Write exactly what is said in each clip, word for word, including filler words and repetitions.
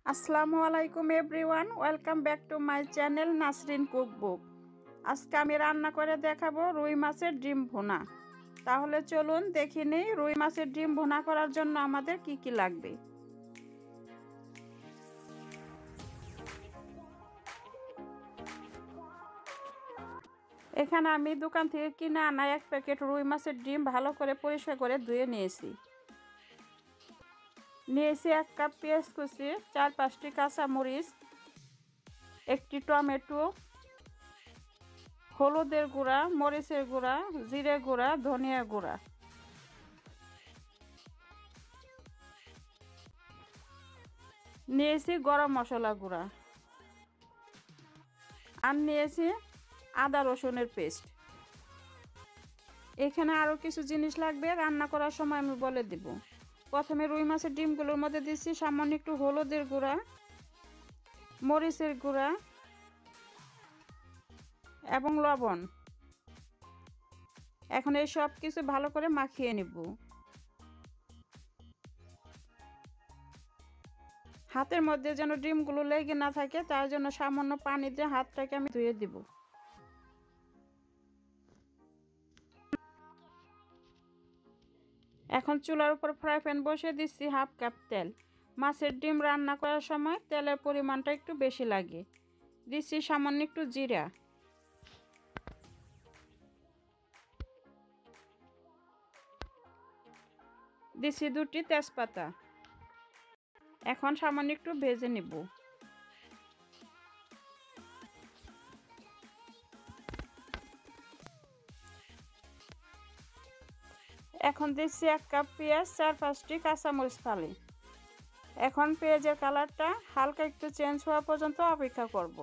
আসসালামু আলাইকুম everyone, welcome back to my channel Nasrin cookbook. আজকে আমি রান্না করে দেখাবো রুই মাছের ডিম ভুনা। তাহলে চলুন দেখে নিই রুই মাছের ডিম ভুনা করার জন্য আমাদের কি কি লাগবে। এখানে আমি দোকান থেকে কিনে আনা এক প্যাকেট রুই মাছের ডিম ভালো করে পরিষ্কার করে ধুয়ে নিয়েছি। নিয়েছি এক কাপ পেঁয়াজ কুচি, চার পাঁচটি কাঁচামরিচ, একটি টমেটো, হলুদের গুঁড়া, মরিচের গুঁড়া, জিরে গুঁড়া, ধনিয়া গুঁড়া। নিয়েছি গরম মশলা গুঁড়া, আর নিয়েছি আদা রসুনের পেস্ট। এখানে আরও কিছু জিনিস লাগবে, রান্না করার সময় আমি বলে দেব। প্রথমে রুই মাছের ডিমগুলোর মধ্যে দিচ্ছি সামান্য একটু হলুদের গুঁড়া, মরিচের গুঁড়া এবং লবণ। এখন এই সব কিছু ভালো করে মাখিয়ে নেব। হাতের মধ্যে যেন ডিমগুলো লেগে না থাকে, তার জন্য সামান্য পানি দিয়ে হাতটাকে আমি ধুয়ে দিব। এখন চুলার উপর ফ্রাই প্যান বসিয়ে দিচ্ছি হাফ কাপ তেল। মাছের ডিম রান্না করার সময় তেলের পরিমাণটা একটু বেশি লাগে। দিচ্ছি সামান্য একটু জিরা, দিচ্ছি দুটি তেজপাতা। এখন সামান্য একটু ভেজে নিব। এখন দিচ্ছি এক কাপ পেঁয়াজ, চার পাঁচটি কাঁচামরিচ ফালি। এখন পেঁয়াজের কালারটা হালকা একটু চেঞ্জ হওয়া পর্যন্ত অপেক্ষা করব।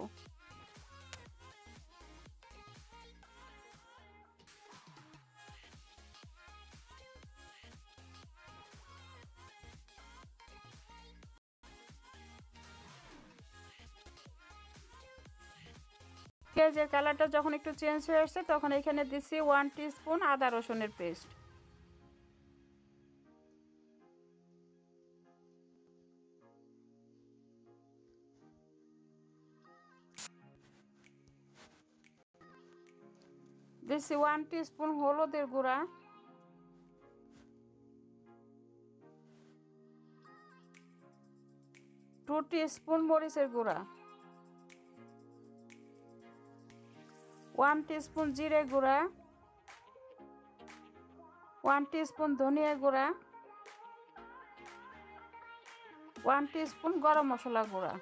পেঁয়াজের কালারটা যখন একটু চেঞ্জ হয়ে আসছে, তখন এখানে দিচ্ছি ওয়ান টিস্পুন আদা রসুনের পেস্ট। দিচ্ছি ওয়ান টিস্পুন হলুদের গুঁড়া, টু টিস্পুন মরিচের গুঁড়া, ওয়ান টিস্পুন জিরে গুঁড়া, ওয়ান টিস্পুন ধনিয়া গুঁড়া, ওয়ান টিস্পুন গরম মশলা গুঁড়া।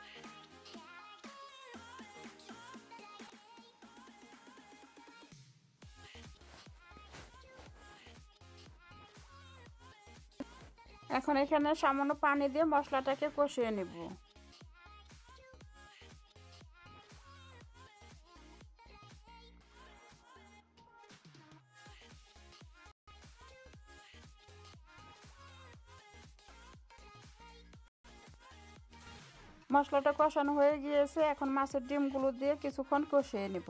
এখন এখানে সামান্য পানি দিয়ে মশলাটাকে কষিয়ে নেব। মশলাটা কষানো হয়ে গিয়েছে, এখন মাছের ডিমগুলো দিয়ে কিছুক্ষণ কষিয়ে নেব।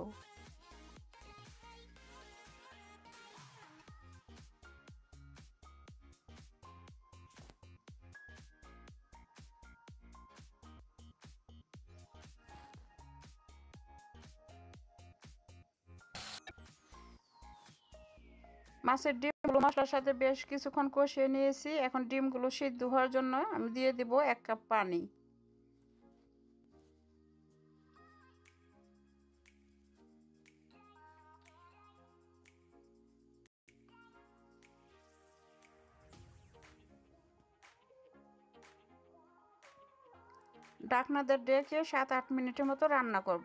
মাছের ডিমগুলো মশলার সাথে বেশ কিছুক্ষণ কষিয়ে নিয়েছি। এখন ডিমগুলো সিদ্ধ হওয়ার জন্য আমি দিয়ে দিব এক কাপ পানি। ঢাকনা দিয়ে ঢেকে সাত আট মিনিটের মতো রান্না করব।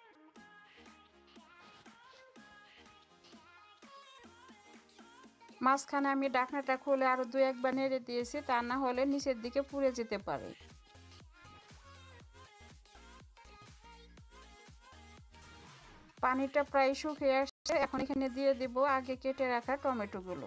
মাঝখানে আমি ঢাকনাটা খুলে আরো দু একবার নেড়ে দিয়েছি, তা না হলে নিচের দিকে পুড়ে যেতে পারে। পানিটা প্রায় শুকিয়ে আসছে, এখন এখানে দিয়ে দিব আগে কেটে রাখা টমেটোগুলো।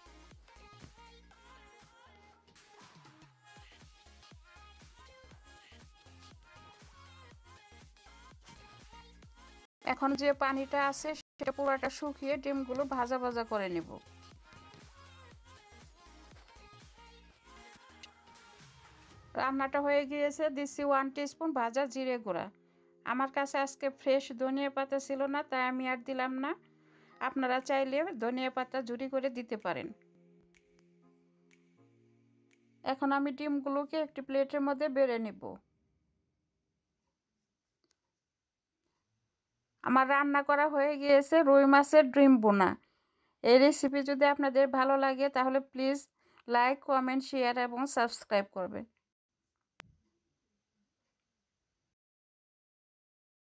এখন যে পানিটা আছে সেটা পুরোটা শুকিয়ে ডিমগুলো ভাজা ভাজা করে নেব। রান্না রান্নাটা হয়ে গিয়েছে। দিচ্ছি ওয়ান টিস্পুন ভাজা জিরে গুঁড়া। আমার কাছে আজকে ফ্রেশ ধনিয়া পাতা ছিল না, তাই আমি আর দিলাম না। আপনারা চাইলে ধনিয়া পাতা ঝুরি করে দিতে পারেন। এখন আমি ডিমগুলোকে একটি প্লেটের মধ্যে বেড়ে নিব। আমার রান্না করা হয়ে গিয়েছে রুই মাছের ডিম ভুনা। এই রেসিপি যদি আপনাদের ভালো লাগে তাহলে প্লিজ লাইক, কমেন্ট, শেয়ার এবং সাবস্ক্রাইব করবেন।